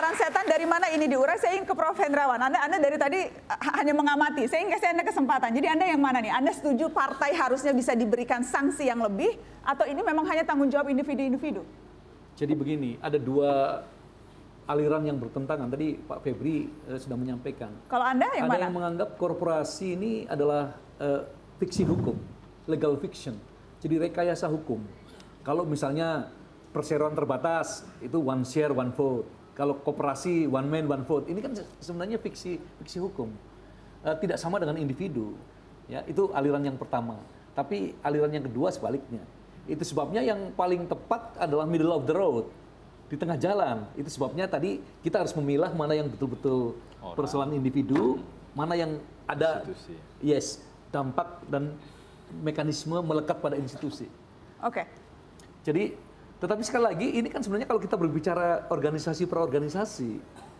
lingkaran setan dari mana ini diurai? Saya ingin ke Prof. Hendrawan. Anda dari tadi hanya mengamati. Saya ingin kasih Anda kesempatan. Jadi Anda yang mana nih? Anda setuju partai harusnya bisa diberikan sanksi yang lebih, atau ini memang hanya tanggung jawab individu-individu? Jadi begini, ada dua aliran yang bertentangan. Tadi Pak Febri sudah menyampaikan. Kalau Anda yang ada mana? yang menganggap korporasi ini adalah fiksi hukum, legal fiction. Jadi rekayasa hukum. Kalau misalnya perseroan terbatas, itu one share, one vote. Kalau koperasi, one man, one vote. Ini kan sebenarnya fiksi hukum. Tidak sama dengan individu. Ya, itu aliran yang pertama. Tapi aliran yang kedua sebaliknya. Itu sebabnya yang paling tepat adalah middle of the road. Di tengah jalan. Itu sebabnya tadi kita harus memilah mana yang betul-betul persoalan individu, mana yang ada dampak dan mekanisme melekat pada institusi. Oke. Jadi, tetapi sekali lagi ini kan sebenarnya kalau kita berbicara organisasi per organisasi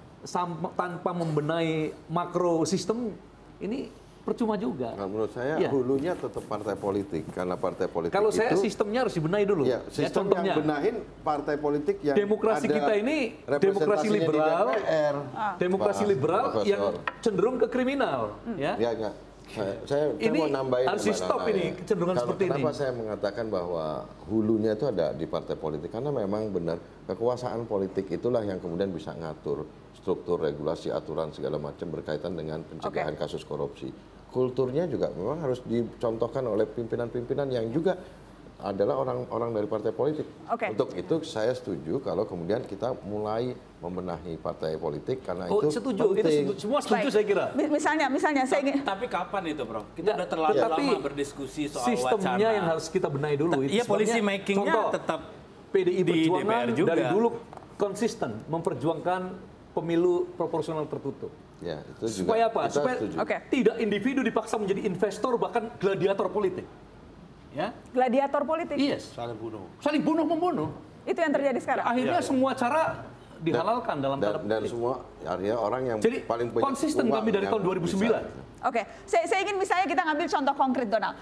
tanpa membenahi makro sistem ini percuma juga. Nah, menurut saya hulunya tetap partai politik, karena partai politik kalau itu, saya sistemnya harus dibenahi dulu. Ya, sistem yang benahin partai politik yang demokrasi ada kita ini demokrasi liberal, demokrasi liberal yang cenderung ke kriminal. Ya, enggak. Saya mau nambahin. Harus stop ini kecenderungan seperti ini. Kenapa saya mengatakan bahwa hulunya itu ada di partai politik? Karena memang benar kekuasaan politik itulah yang kemudian bisa ngatur struktur, regulasi, aturan segala macam berkaitan dengan pencegahan kasus korupsi. Kulturnya juga memang harus dicontohkan oleh pimpinan-pimpinan yang juga adalah orang-orang dari partai politik. Untuk itu saya setuju kalau kemudian kita mulai membenahi partai politik karena itu setuju. penting. Semua setuju. Baik. Saya kira. Misalnya saya ingin. Tapi kapan itu, Prof? Kita udah terlalu lama berdiskusi soal sistemnya wacana. yang harus kita benahi dulu. Iya, policy makingnya tetap PDI di Perjuangan DPR juga. dari dulu konsisten memperjuangkan pemilu proporsional tertutup. Ya, itu juga. Supaya apa? Supaya tidak individu dipaksa menjadi investor bahkan gladiator politik. Ya? Gladiator politik. Yes. Saling bunuh membunuh. Itu yang terjadi sekarang. Akhirnya semua cara dihalalkan dalam tanda petik. Dan semua artinya orang yang jadi, paling banyak konsisten kami dari tahun 2009. Oke, saya ingin misalnya kita ngambil contoh konkret, Donald.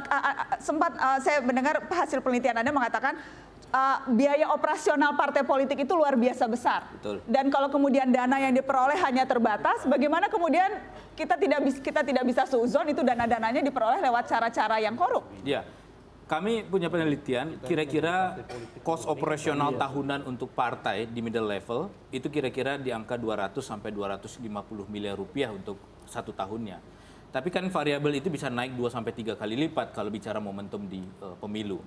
Sempat saya mendengar hasil penelitian Anda mengatakan biaya operasional partai politik itu luar biasa besar. Betul. Dan kalau kemudian dana yang diperoleh hanya terbatas, bagaimana kemudian kita tidak bisa suzon itu dana-dananya diperoleh lewat cara-cara yang korup? Iya. Kami punya penelitian, kira-kira cost operasional tahunan untuk partai di middle level itu kira-kira di angka 200 sampai 250 miliar rupiah untuk satu tahunnya. Tapi kan variabel itu bisa naik 2 sampai 3 kali lipat kalau bicara momentum di pemilu.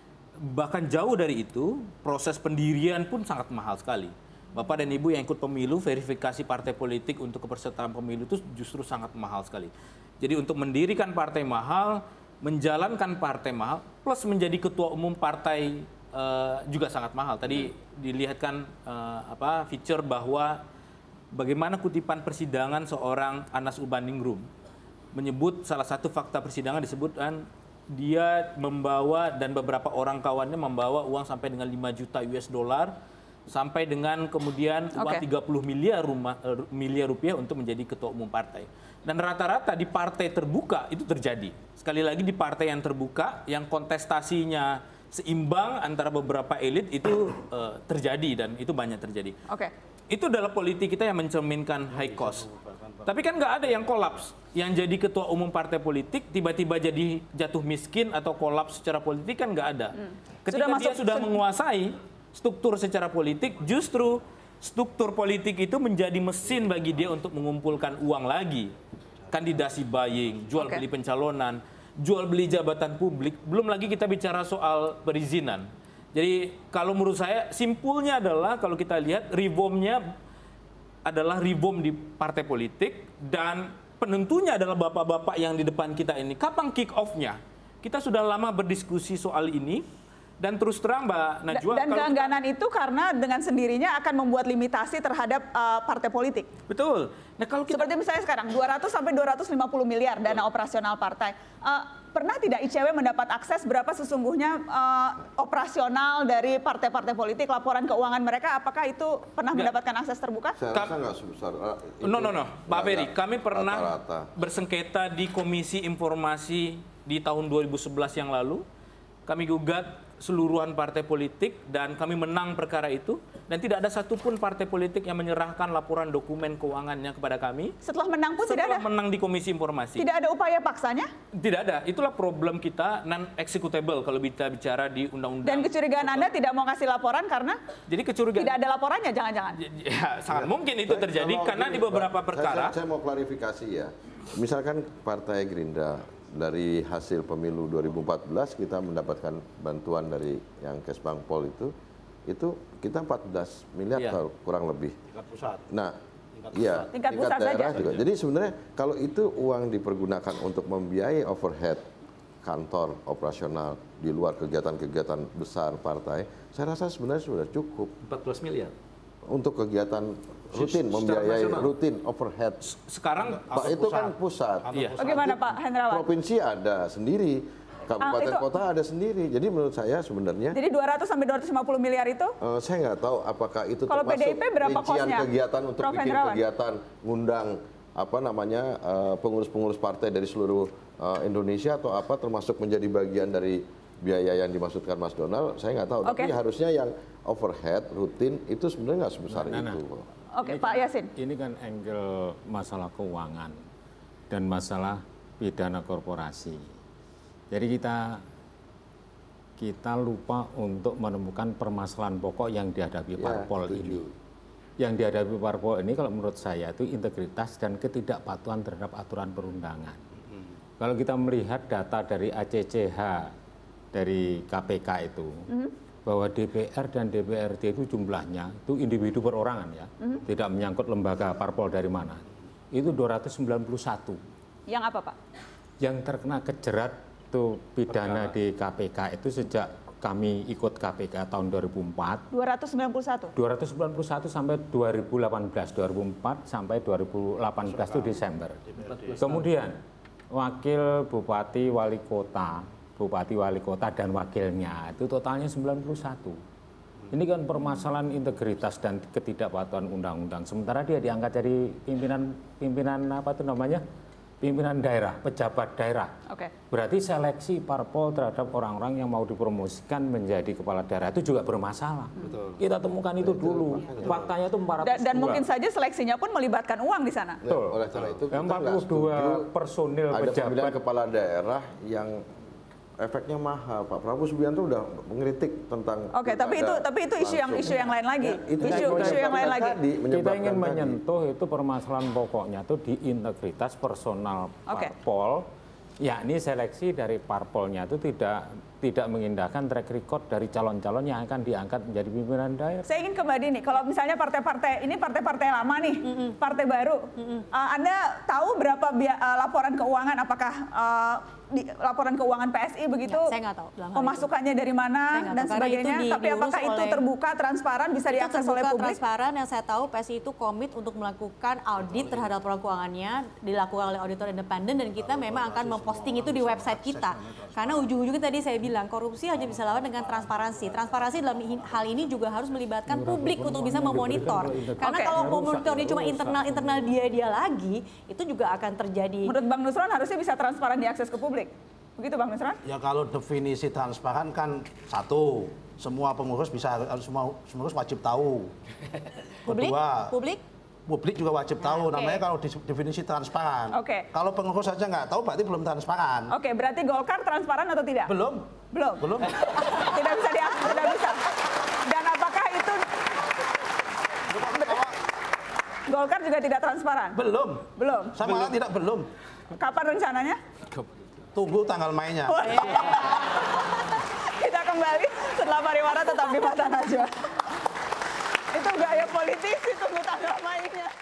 Bahkan jauh dari itu, proses pendirian pun sangat mahal sekali. Bapak dan Ibu yang ikut pemilu, verifikasi partai politik untuk kepesertaan pemilu itu justru sangat mahal sekali. Jadi untuk mendirikan partai mahal, menjalankan partai mahal, plus menjadi ketua umum partai juga sangat mahal. Tadi dilihatkan feature bahwa bagaimana kutipan persidangan seorang Anas Urbaningrum menyebut salah satu fakta persidangan disebutkan dia membawa dan beberapa orang kawannya membawa uang sampai dengan 5 juta US dollar sampai dengan kemudian uang 30 miliar rupiah untuk menjadi ketua umum partai. Dan rata-rata di partai terbuka itu terjadi. Sekali lagi di partai yang terbuka, yang kontestasinya seimbang antara beberapa elit itu terjadi dan itu banyak terjadi. Itu adalah politik kita yang mencerminkan high cost. Tapi kan nggak ada yang kolaps. Yang jadi ketua umum partai politik tiba-tiba jadi jatuh miskin atau kolaps secara politik kan nggak ada. Ketika dia sudah menguasai struktur secara politik, justru struktur politik itu menjadi mesin bagi dia untuk mengumpulkan uang lagi. Kandidasi buying, jual beli pencalonan, jual beli jabatan publik, belum lagi kita bicara soal perizinan. Jadi kalau menurut saya simpulnya adalah kalau kita lihat reformnya adalah reform di partai politik dan penentunya adalah bapak-bapak yang di depan kita ini. Kapan kick off-nya? Kita sudah lama berdiskusi soal ini. Dan terus terang Mbak Najwa. Dan keengganan itu karena dengan sendirinya akan membuat limitasi terhadap partai politik. Betul. Nah, kalau kita... Seperti misalnya sekarang 200 sampai 250 miliar dana operasional partai. Pernah tidak ICW mendapat akses berapa sesungguhnya operasional dari partai-partai politik, laporan keuangan mereka, apakah itu pernah mendapatkan akses terbuka? Saya rasa nggak sebesar itu. No. Pak Ferry, kami pernah bersengketa di Komisi Informasi di tahun 2011 yang lalu. Kami gugat keseluruhan partai politik dan kami menang perkara itu dan tidak ada satupun partai politik yang menyerahkan laporan dokumen keuangannya kepada kami. Setelah menang pun tidak ada? Setelah menang di Komisi Informasi. Tidak ada upaya paksanya? Tidak ada. Itulah problem kita non-executable kalau kita bicara di undang-undang. Dan kecurigaan Anda tidak mau kasih laporan karena jadi kecurigaan tidak ada laporannya, jangan-jangan? Ya, sangat mungkin itu terjadi karena di beberapa perkara. Saya mau klarifikasi ya. Misalkan Partai Gerindra dari hasil pemilu 2014 kita mendapatkan bantuan dari yang Kesbangpol itu kita 14 miliar kurang lebih. Tingkat pusat. Nah, iya, Tingkat pusat daerah saja. juga. Jadi sebenarnya kalau itu uang dipergunakan untuk membiayai overhead kantor operasional di luar kegiatan-kegiatan besar partai, saya rasa sebenarnya sudah cukup 14 miliar. untuk kegiatan rutin, membiayai rutin overhead. Sekarang Pak itu kan pusat. Iya. Bagaimana Pak Hendrawan? Provinsi ada sendiri, kabupaten itu- kota ada sendiri. Jadi menurut saya sebenarnya Jadi 200 sampai 250 miliar itu? saya nggak tahu apakah itu Kalau termasuk PDIP berapa rincian kosnya? kegiatan untuk Prof. bikin Hendrawan? kegiatan ngundang pengurus-pengurus partai dari seluruh Indonesia atau apa termasuk menjadi bagian dari biaya yang dimaksudkan Mas Donald, saya nggak tahu. Oke. Tapi harusnya yang overhead rutin itu sebenarnya nggak sebesar itu. Oke, Pak Yasin. Ini kan angle masalah keuangan dan masalah pidana korporasi. Jadi kita lupa untuk menemukan permasalahan pokok yang dihadapi parpol ini. Yang dihadapi parpol ini kalau menurut saya itu integritas dan ketidakpatuhan terhadap aturan perundangan. Kalau kita melihat data dari ACCH dari KPK itu, bahwa DPR dan DPRD itu jumlahnya itu individu perorangan ya, tidak menyangkut lembaga parpol dari mana. Itu 291. Yang apa Pak? Yang terkena kejerat itu pidana di KPK itu sejak kami ikut KPK tahun 2004. 291. 291 sampai 2018, 2004 sampai 2018 itu Desember. Kemudian wakil bupati wali kota dan wakilnya itu totalnya 91. Ini kan permasalahan integritas dan ketidakpatuhan undang-undang. Sementara dia diangkat jadi pimpinan apa itu namanya? Pimpinan daerah, pejabat daerah. Oke. Berarti seleksi parpol terhadap orang-orang yang mau dipromosikan menjadi kepala daerah itu juga bermasalah. Betul. Kita temukan itu dulu. Faktanya itu 402. Dan mungkin saja seleksinya pun melibatkan uang di sana. Betul. Oleh karena itu kita nggak 42 setuju personil ada pemilihan pejabat. kepala daerah yang efeknya mahal. Pak Prabowo Subianto udah mengkritik tentang Oke, tapi itu isu yang lain lagi. itu Isu yang lain lagi. Kita ingin menyentuh itu permasalahan pokoknya itu di integritas personal parpol, yakni seleksi dari parpolnya itu tidak mengindahkan track record dari calon-calon yang akan diangkat menjadi pimpinan daerah. Saya ingin ke Mbak Dini, kalau misalnya partai-partai ini partai-partai lama nih, partai baru, Anda tahu berapa laporan keuangan, apakah laporan keuangan PSI begitu? Ya, saya nggak tahu. Pemasukannya dari mana dan sebagainya. Tapi apakah itu terbuka, transparan, bisa diakses oleh publik? Transparan, yang saya tahu PSI itu komit untuk melakukan audit terhadap laporan keuangannya, dilakukan oleh auditor independen dan kita memang akan memposting itu di website kita. Karena ujung-ujungnya tadi saya bilang korupsi hanya bisa lawan dengan transparansi. Transparansi dalam hal ini juga harus melibatkan publik untuk bisa memonitor. Karena kalau monitornya cuma internal dia lagi, itu juga akan terjadi. Menurut Bang Nusron harusnya bisa transparan diakses ke publik. Begitu Bang Nusron? Ya kalau definisi transparan kan satu, semua pengurus semua pengurus wajib tahu. Kedua, publik juga wajib tahu. Namanya kalau definisi transparan. Kalau pengurus saja nggak tahu berarti belum transparan. Oke, berarti Golkar transparan atau tidak? Belum. Tidak bisa diakses, tidak bisa. Dan apakah itu Golkar juga tidak transparan? Belum. Sama malah tidak belum. Kapan rencananya? Tunggu tanggal mainnya. Kita kembali setelah pariwara tetap di Mata Najwa. Itu gaya politisi, tunggu tanggal mainnya.